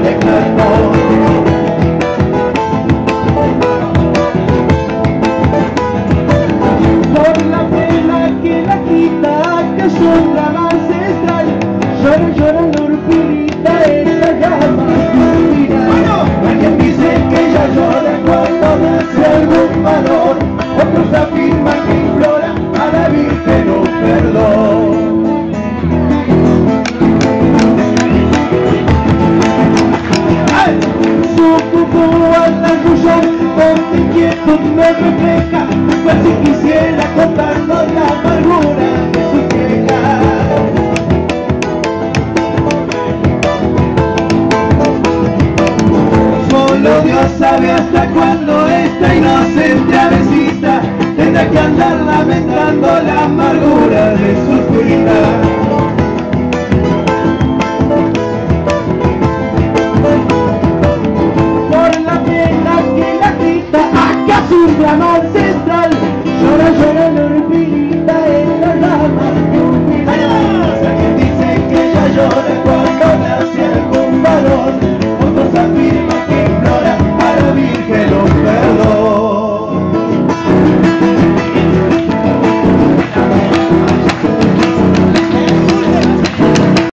declaró. Por la pena que la quita, que son la ancestral, llora, llora Nurpurita en la llama divina. Alguien dice que ella llora cuando nace algún valor, otros afirman que implora a la Virgen un perdón. Su cucú al arrullar con inquietud me refleja, pues si quisiera contarnos la amargura de su queja. Solo Dios sabe hasta cuándo esta inocente avecita tendrá que andar lamentando la amargura de su vida.